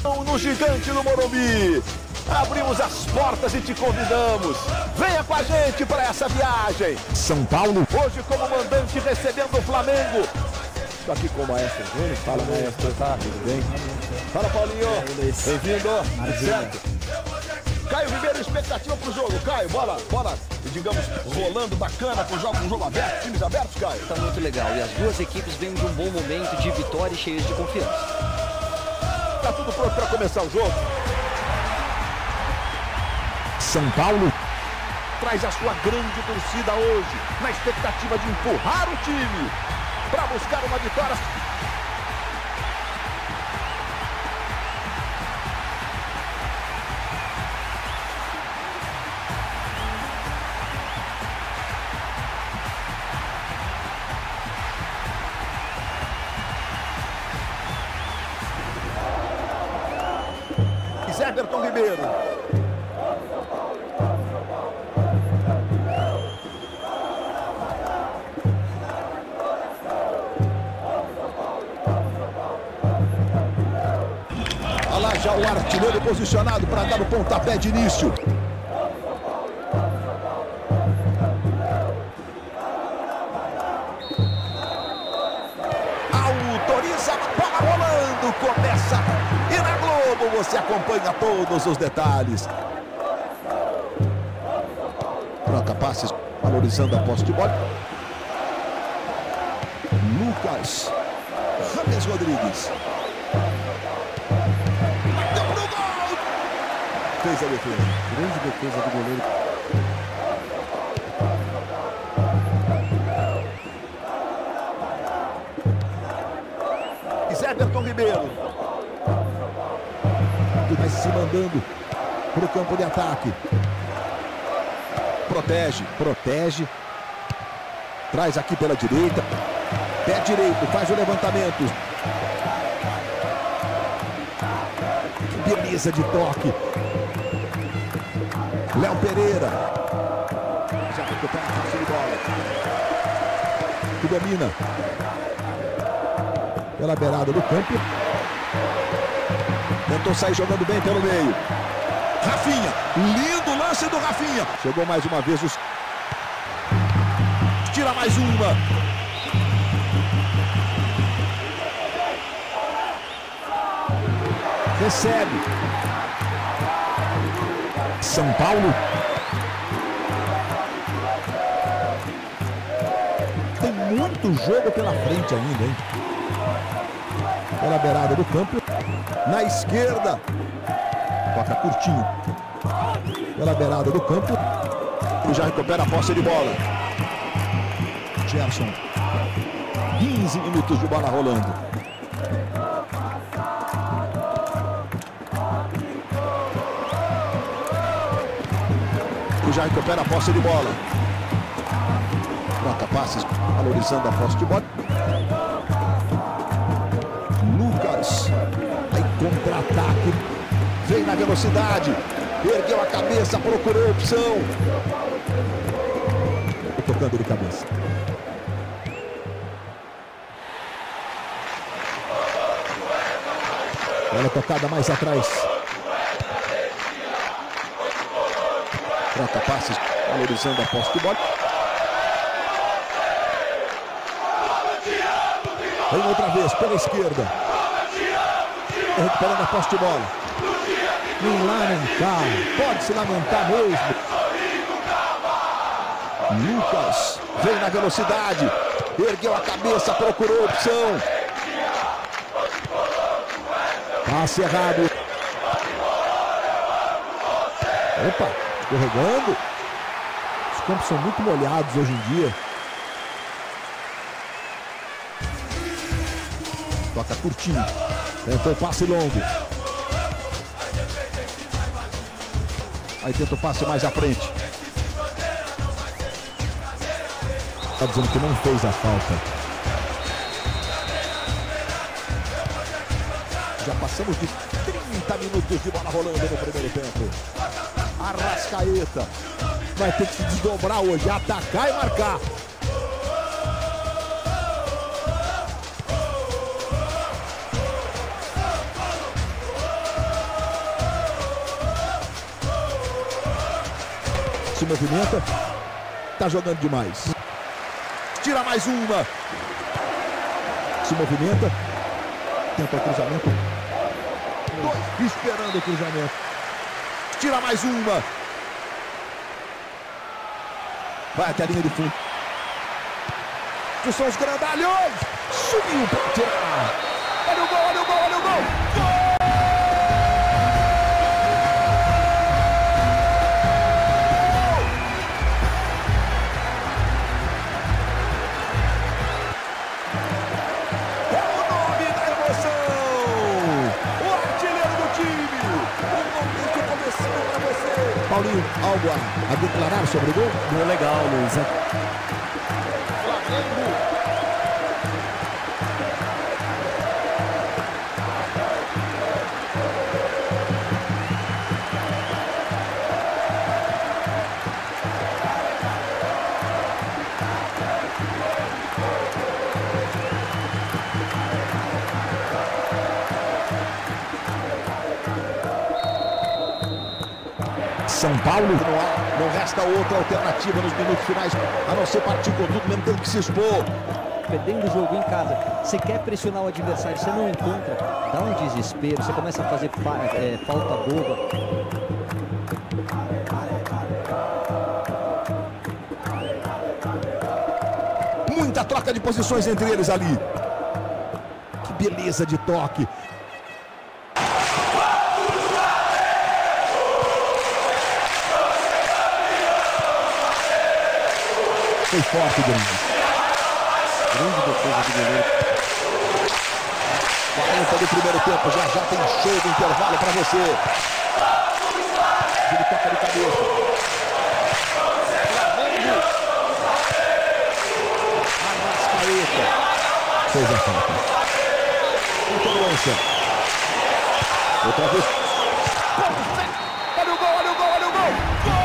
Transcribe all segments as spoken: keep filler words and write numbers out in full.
No Gigante no Morumbi. Abrimos as portas e te convidamos. Venha com a gente para essa viagem. São Paulo. Hoje como mandante recebendo o Flamengo. Estou aqui com o Maestro Júnior. Fala, Maestro. Tá? Tudo bem? Fala, Paulinho. Bem-vindo. Certo. Caio Ribeiro, expectativa para o jogo. Caio, bola, bola, digamos, rolando bacana com o jogo, um jogo aberto, times abertos, Caio. Tá muito legal. E as duas equipes vêm de um bom momento de vitória e cheias de confiança. Tá tudo pronto para começar o jogo. São Paulo traz a sua grande torcida hoje, na expectativa de empurrar o time para buscar uma vitória. Everton Ribeiro. Olha lá já o artilheiro posicionado para dar o pontapé de início. Autoriza a bola rolando, começa e na Globo você acompanha todos os detalhes. Troca passes, valorizando a posse de bola. Lucas Rames Rodrigues. Bateu pro gol! Fez a defesa. Grande defesa do goleiro. Everton Ribeiro. Vai se mandando para o campo de ataque. Protege, protege. Traz aqui pela direita. Pé direito, faz o levantamento. Que beleza de toque. Léo Pereira. Já recupera a faixa de bola. Que domina. Pela beirada do campo. Tentou sair jogando bem pelo meio. Rafinha. Lindo lance do Rafinha. Chegou mais uma vez os... Tira mais uma. Recebe. São Paulo. Tem muito jogo pela frente ainda, hein? Pela beirada do campo. Na esquerda. Toca curtinho. Pela beirada do campo. E já recupera a posse de bola. Gerson. quinze minutos de bola rolando. E já recupera a posse de bola. Troca passes, valorizando a posse de bola. Lucas. Aí contra-ataque. Vem na velocidade. Ergueu a cabeça, procurou a opção. Tocando de cabeça. Bola tocada mais atrás. Troca passes, valorizando a posse de bola. Vem outra vez pela esquerda. Recuperando a posse de bola. Não lamentar. Pode se lamentar mesmo. Lucas vem na velocidade. Ergueu a cabeça, procurou a opção. Passe errado. Opa, escorregando. Os campos são muito molhados hoje em dia. Toca curtinho. Tentou passe longo. Aí tenta o passe mais à frente. Tá dizendo que não fez a falta. Já passamos de trinta minutos de bola rolando no primeiro tempo. Arrascaeta vai ter que se desdobrar hoje, atacar e marcar. Se movimenta. Tá jogando demais. Tira mais uma. Se movimenta. Tenta o cruzamento. Dois, esperando o cruzamento. Tira mais uma. Vai até a linha de fundo. Que são os grandalhões. Subiu para tirar. Olha o gol, olha o gol, olha o gol. Gol! É o nome da emoção. O artilheiro do time. Um momento começando para você. Paulinho, algo a, a declarar sobre o gol? Gol legal, Luiz. Flamengo. São Paulo. Não, há, não resta outra alternativa nos minutos finais, a não ser partir com tudo, mesmo tendo que se expor. Perdendo o jogo em casa, você quer pressionar o adversário, você não encontra, dá um desespero, você começa a fazer é, falta boba. Muita troca de posições entre eles ali. Que beleza de toque. Foi forte, grande. Grande defesa do goleiro. quarenta do primeiro tempo, já já tem show do intervalo para você. Ele toca de cabeça. Flamengo. Arrascaeta. Fez a falta. Intolerância. Outra vez. Olha o gol, olha o gol, olha o gol. Gol!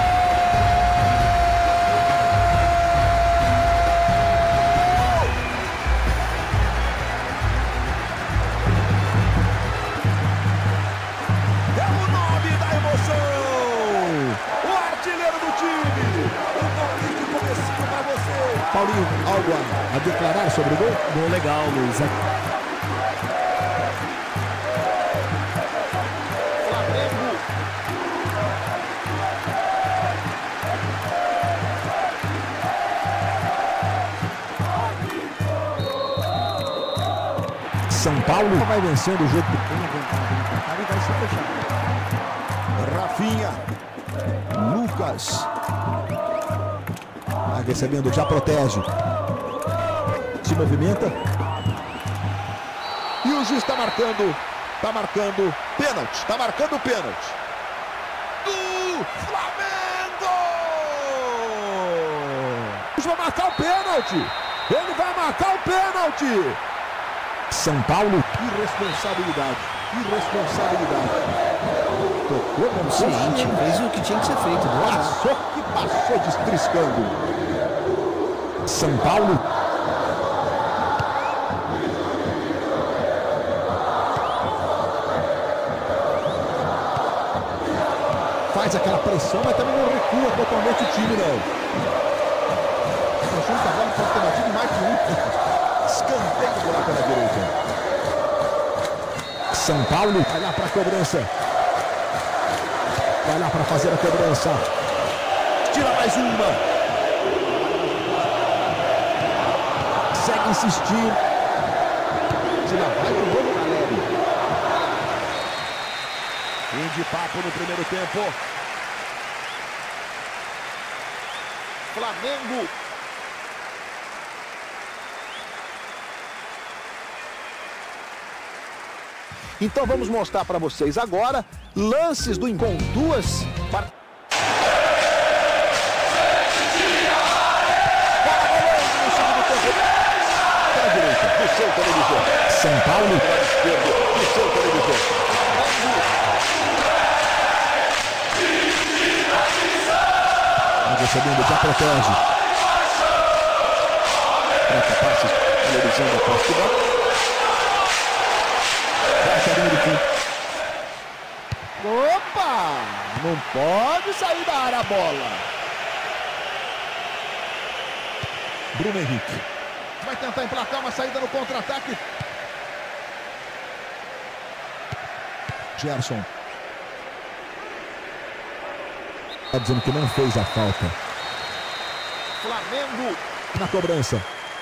Paulinho, algo a, a declarar sobre o gol? Gol legal, Luiz. Flamengo. São Paulo vai vencendo o jogo. Tem a vantagem e vai se fechar. Rafinha. Lucas. Vai recebendo, já protege. Se movimenta. E o juiz está marcando. Está marcando pênalti. Está marcando pênalti. Do Flamengo! O juiz vai marcar o pênalti. Ele vai marcar o pênalti. São Paulo. Irresponsabilidade. Irresponsabilidade. Tocou como Consciente, fez o que tinha que ser feito. Passou que passou destriscando. São Paulo. Faz aquela pressão, mas também não recua totalmente o time, não. Achando que a bola pode ter batido mais que um. Escanteio lá pela direita. São Paulo. Vai lá para a cobrança. Vai lá para fazer a cobrança. Tira mais uma. Segue insistindo. Tira vai de novo, galera. Fim de papo no primeiro tempo. Flamengo. Então vamos mostrar para vocês agora lances do com duas par... Para a direita, do seu televisor. São Paulo. Para a esquerda, do seu televisor. Vai recebendo, já protege. Troca passes, televisão da Portugal. Opa! Não pode sair da área a bola. Bruno Henrique. Vai tentar emplacar uma saída no contra-ataque. Gerson. Está dizendo que não fez a falta. Flamengo na cobrança.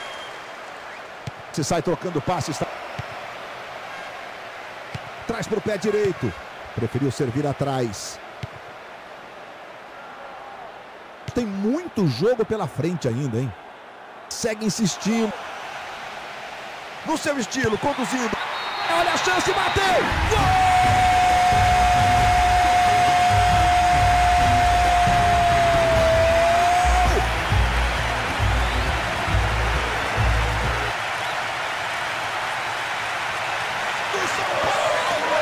Se sai trocando passe. Está... Traz para o pé direito. Preferiu servir atrás. Tem muito jogo pela frente ainda, hein? Segue insistindo. No seu estilo, conduzindo. Olha a chance, bateu! Gol! Do São Paulo!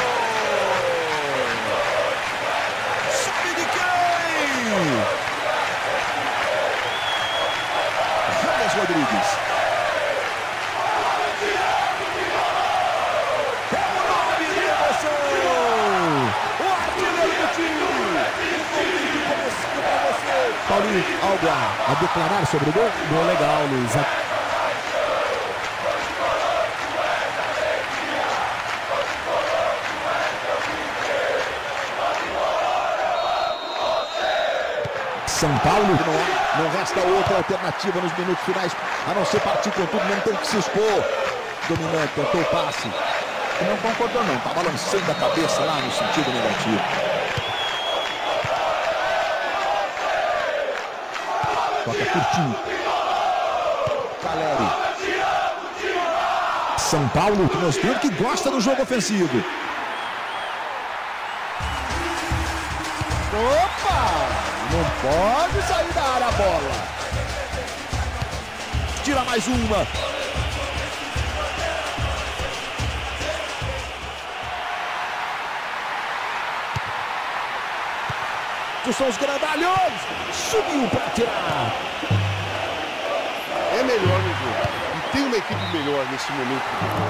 Sabe de quem? James Rodrigues. É o nome de emoção! O artilheiro do time! Um comecinho pra você! Paulinho, algo a, a declarar sobre o gol? Gol legal, Luiz. São Paulo. Não, não resta outra alternativa nos minutos finais, a não ser partir com tudo, não tem que se expor. Dominante, tentou o passe. E não concordou não, tá balançando a cabeça lá no sentido negativo. Toca curtinho. Caleri. São Paulo. Mostrando que gosta do jogo ofensivo. Opa! Não pode sair da área a bola. Tira mais uma. Que são os grandalhões. Subiu para tirar. É melhor no jogo. E tem uma equipe melhor nesse momento.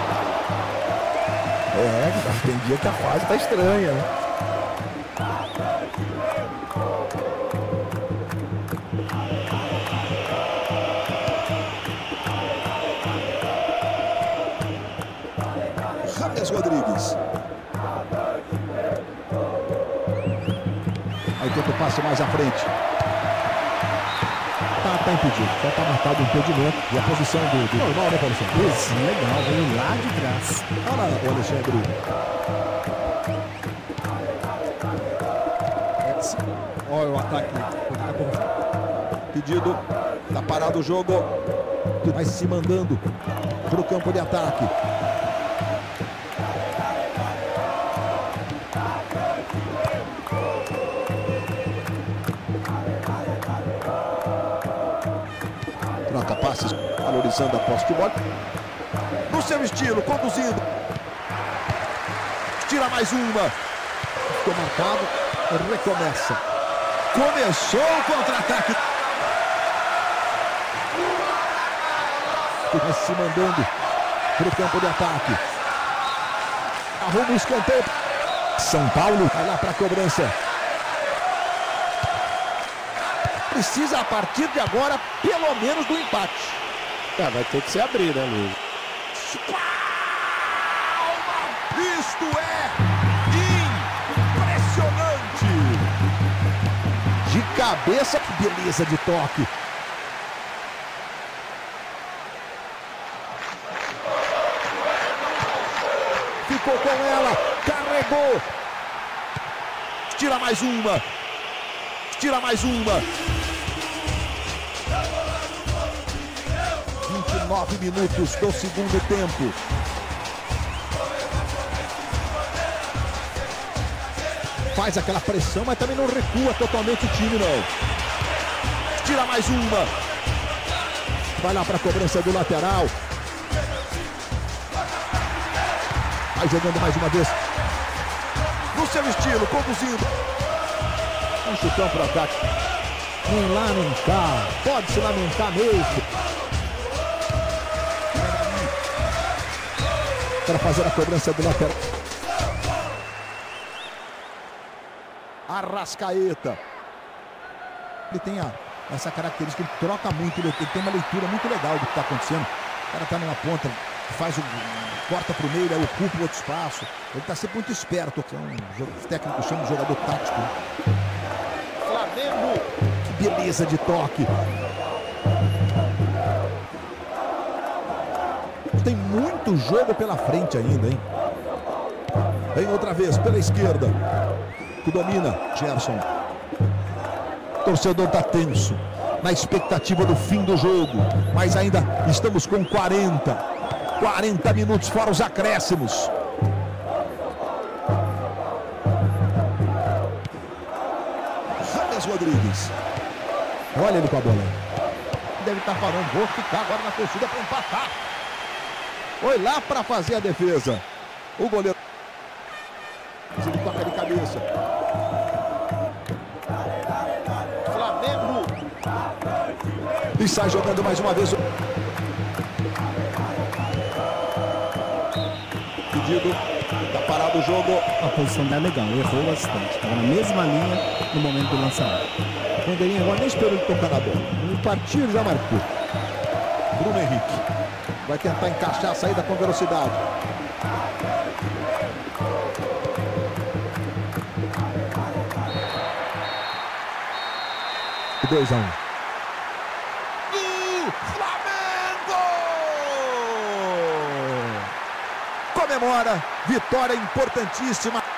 É, tem dia que a fase tá estranha, né? James Rodrigues. Aí tenta o passe mais à frente. Tá, tá impedido. Já tá marcado o impedimento. E a posição do... do... Normal, né, Paulo Santos? Isso, legal. Veio lá de trás. Olha lá, o Alexandre. Olha o ataque. Pedido. Tá parado o jogo. Vai se mandando para o campo de ataque. Troca passes, valorizando a posse de bola. No seu estilo, conduzindo. Tira mais uma. Ficou marcado. Recomeça. Começou o contra-ataque. Vai se mandando para o campo de ataque. Arruma o escanteio. São Paulo. Vai lá para a cobrança. Precisa, a partir de agora, pelo menos do empate. Ah, vai ter que se abrir, né, Luiz? Isto é impressionante. De cabeça, beleza de toque. Ficou com ela, carregou. Tira mais uma. Tira mais uma. vinte e nove minutos do segundo tempo. Faz aquela pressão, mas também não recua totalmente o time, não. Tira mais uma. Vai lá para a cobrança do lateral. Vai jogando mais uma vez. No seu estilo, conduzindo. Um chutão para o ataque. Nem lá, nem cá. Pode se lamentar mesmo. Para fazer a cobrança do lateral. Arrascaeta. Ele tem a, essa característica, ele troca muito, ele tem uma leitura muito legal do que está acontecendo. O cara está numa ponta, faz o corta para o meio, aí ocupa o outro espaço. Ele está sempre muito esperto. É um jogo, os técnicos chamam de jogador tático. Flamengo. Que beleza de toque. Tem muito jogo pela frente ainda, hein? Vem outra vez pela esquerda. Que domina, Gerson. O torcedor tá tenso, na expectativa do fim do jogo. Mas ainda estamos com quarenta. quarenta minutos fora os acréscimos. James Rodrigues. Olha ele com a bola. Deve estar falando, vou ficar agora na torcida para empatar. Foi lá para fazer a defesa. O goleiro. Ele toca de cabeça. Flamengo. E sai jogando mais uma vez. Pedido. Tá parado o jogo. A posição dela é legal, errou bastante. Estava na mesma linha no momento do lançamento. Bandeirinha agora nem esperou ele tocar na bola. No partir já marcou. Bruno Henrique. Vai tentar encaixar a saída com velocidade. dois a um. Do Flamengo! Comemora. Vitória importantíssima.